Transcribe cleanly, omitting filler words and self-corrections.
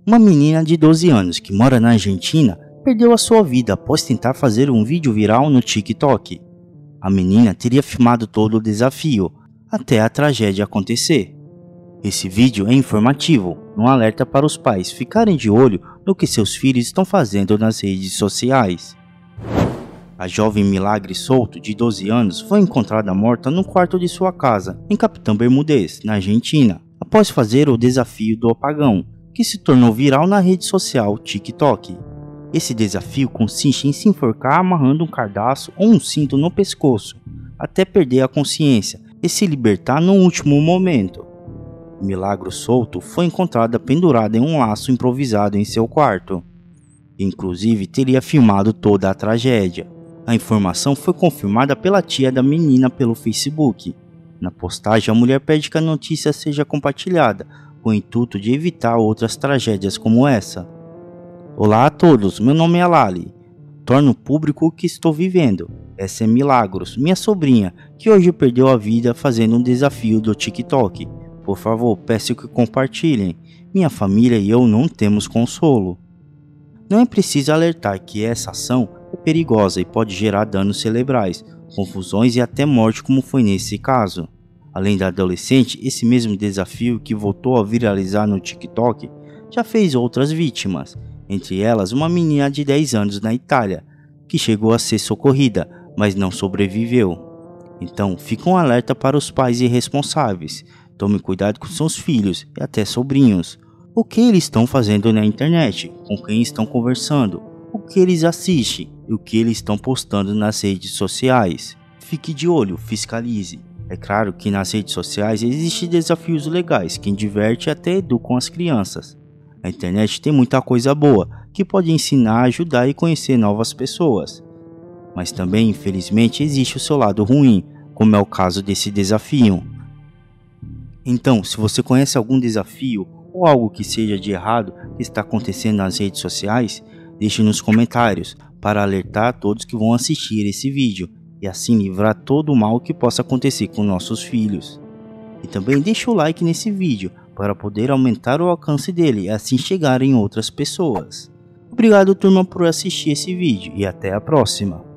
Uma menina de 12 anos que mora na Argentina perdeu a sua vida após tentar fazer um vídeo viral no TikTok. A menina teria filmado todo o desafio, até a tragédia acontecer. Esse vídeo é informativo, um alerta para os pais ficarem de olho no que seus filhos estão fazendo nas redes sociais. A jovem Milagre Souto, de 12 anos, foi encontrada morta no quarto de sua casa, em Capitão Bermúdez, na Argentina, após fazer o desafio do apagão, que se tornou viral na rede social TikTok. Esse desafio consiste em se enforcar amarrando um cardaço ou um cinto no pescoço, até perder a consciência e se libertar no último momento. Milagre Souto foi encontrada pendurada em um laço improvisado em seu quarto. Inclusive, teria filmado toda a tragédia. A informação foi confirmada pela tia da menina pelo Facebook. Na postagem, a mulher pede que a notícia seja compartilhada, com o intuito de evitar outras tragédias como essa. Olá a todos, meu nome é Lali. Torno público o que estou vivendo. Essa é Milagros, minha sobrinha, que hoje perdeu a vida fazendo um desafio do TikTok. Por favor, peço que compartilhem. Minha família e eu não temos consolo. Não é preciso alertar que essa ação é perigosa e pode gerar danos cerebrais, confusões e até morte, como foi nesse caso. Além da adolescente, esse mesmo desafio que voltou a viralizar no TikTok já fez outras vítimas, entre elas uma menina de 10 anos na Itália, que chegou a ser socorrida, mas não sobreviveu. Então, fica um alerta para os pais irresponsáveis. Tome cuidado com seus filhos e até sobrinhos. O que eles estão fazendo na internet, com quem estão conversando, o que eles assistem e o que eles estão postando nas redes sociais. Fique de olho, fiscalize. É claro que nas redes sociais existem desafios legais que diverte e até educam as crianças. A internet tem muita coisa boa que pode ensinar, ajudar e conhecer novas pessoas. Mas também, infelizmente, existe o seu lado ruim, como é o caso desse desafio. Então, se você conhece algum desafio ou algo que seja de errado que está acontecendo nas redes sociais, deixe nos comentários para alertar a todos que vão assistir esse vídeo e assim livrar todo o mal que possa acontecer com nossos filhos. E também deixe o like nesse vídeo para poder aumentar o alcance dele e assim chegar em outras pessoas. Obrigado, turma, por assistir esse vídeo e até a próxima.